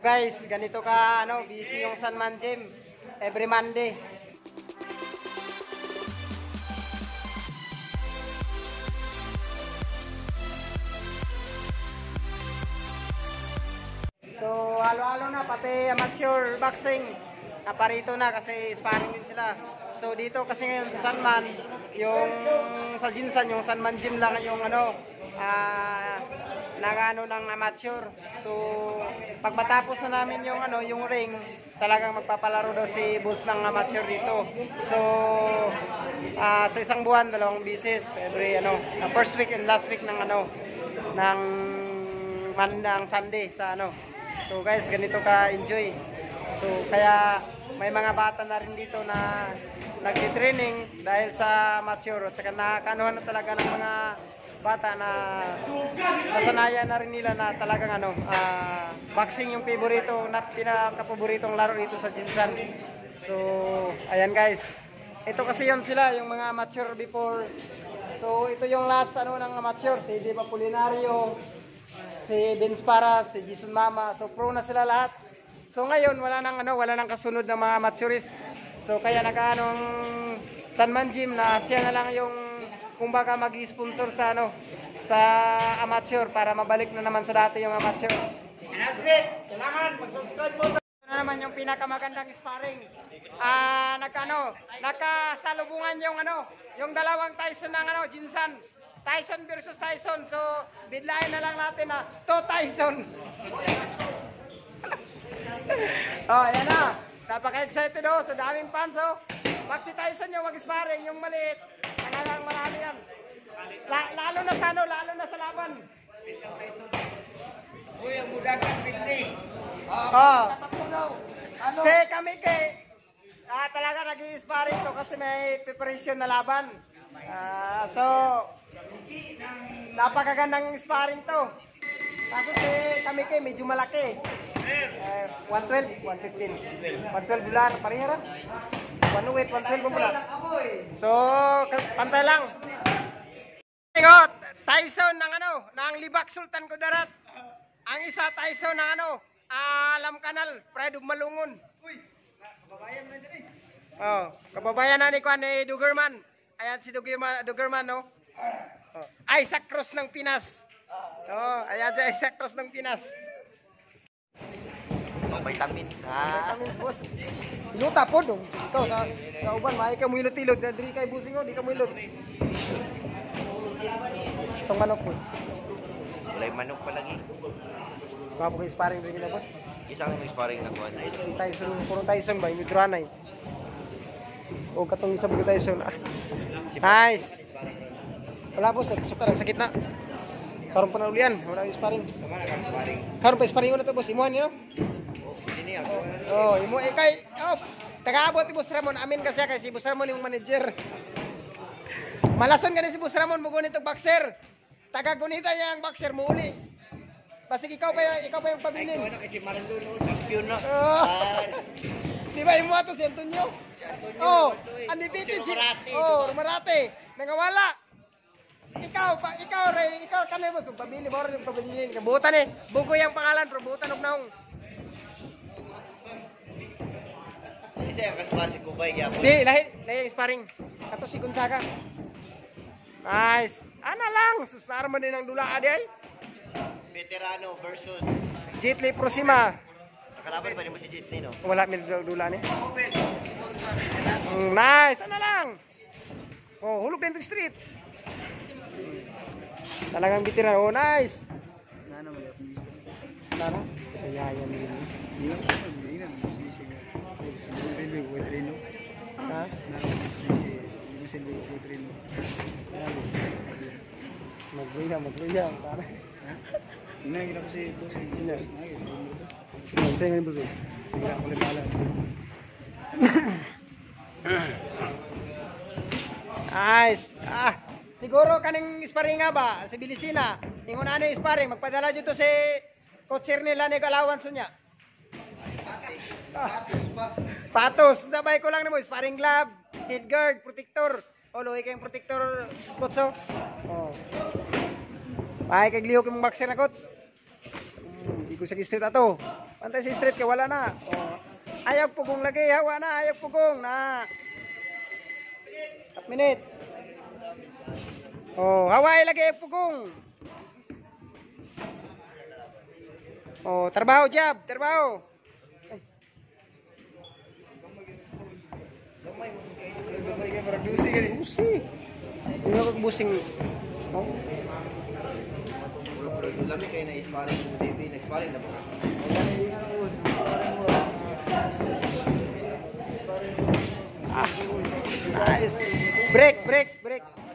guys, ganito ka busy yung Sunman Gym every Monday. So halo-halo na pati amateur boxing. Naparito na kasi sparring din sila. So dito kasi ngayon sa Sunman, yung sa Jinsan, yung Sunman Gym lang yung ng amateur. So pag matapos na namin yung yung ring, talagang magpapalaro daw si boss ng amateur dito. So sa isang buwan, 2 beses every first week and last week ng ng Sunday sa So guys, ganito ka enjoy. So kaya may mga bata na rin dito na nagti-training dahil sa amateur at saka nakakanuhan na talaga ng mga bata na nasanayan na rin nila na talagang boxing yung pinaka-paboritong laro dito sa Jinsan. So ayan guys, ito kasi yun sila yung mga amateur before. So ito yung last ng amateur, si Diva Polinario, si Vince Paras, si Jason Mama. So pro na sila lahat. So ngayon wala nang kasunod na mga amateuris. So kaya nag-anong Sunman Gym na siya na lang yung kumbaga mag-sponsor sa sa amateur para mabalik na naman sa dati yung amateur. Kailangan mag-subscribe po. Ito na naman yung pinakamagandang sparring. Nakasalubungan yung dalawang Tyson ng Jinsan. Tyson versus Tyson. So bidlain na lang natin na to Tyson. Oh, yan na. Napaka-excited sa daming fans Pag si Tyson yung mag-sparring, yung maliit, talagang marami yan. Lalo na sa laban. Uy, ang mudagan Bigni. Si Kamike, talaga nag-i-sparring to kasi may preparation na laban. So, napakagandang sparring to. Kasi si Kamike medyo malaki. 112, 115. 112 bulan, parehara. 108, 112 bulan. So, pantay lang. Tyson ng Libak Sultan Kudarat. Ang isa Tyson ng Alam Kanal, Pride of Malungon. Uy, kababayan na din kababayan na ni Dugerman. Ayan si Dugerman Isaac Cross ng Pinas. Ayan si Isaac Cross ng Pinas. Vitamin. Vitamin boss. Iluta po dong. Ito sa uban may ka muilot-ilot, diri kay busing di ka muilot. Itong manok boss. Walay manok pa lagi. Mga po sparring rin na boss. Isang sparring na kuha Tyson, puro Tyson ba? Yung Dranay. O katong isa bago Tyson. Nice. Wala boss, suka lang sakit na. Karon pa na ulian, wala yung sparring. Karon pa sparring na to boss, imuhan niyo. Imo kay taga-abot si Boss Ramon. Amin kasi kay si Boss Ramon yung manager. Malason gani si Boss Ramon mo gunit og boxer. Taga-gunita niya ang boxer mo uli. Basig ikaw pa yung pabilin. Ikaw na kasi Maranduno, champion na. Di ba imo ato si Antonio? Undefeated si Marate. Nangawala. Ikaw kanay mo sug pabili mo rin pabilin. Kabutan bugoy ang pangalan pero butan og naong. Isa yung kaspasi ko ba gyapon. Di, lahi yung sparring. Kato si Gonzaga. Nice. Ana lang, susar man din ang dula adi ay. Veterano versus Jitli Prosima. kalaban pa ni mo si Jitli no. Wala mi dula ni. Nice, ana lang. Hulog din street. Talagang veterano. Nice. Nano mo yung mister. Nara? Kaya yan din. Ha? Magluya. Para. Ina gila ko si boss. Sige nga boss. Sige ako ulit pala. Nice. Siguro kaning sparring nga ba si Bilisina. Ingon ano yung sparring magpadala dito si coach nila ni allowance niya. Patos, sabay ko lang na mo, sparring glove, head guard, protector. Luhay kayong protector, coach. Ay, kagliho kayong boxer na coach. Hindi ko sa street ato. Pantay si straight ka, wala na. Oh. Ayaw pugong lagi, hawa na, ayaw pugong na. Stop minute. Oh, haway lagi ayaw pugong. Oh, trabaho jab, trabaho. Ay. Gamay ka para busing ka. Busi. Hindi ako busing. Oh. Lami kayo na isparing mo, baby. Nag-sparring na ba? Ah. Nice. Break, break, break.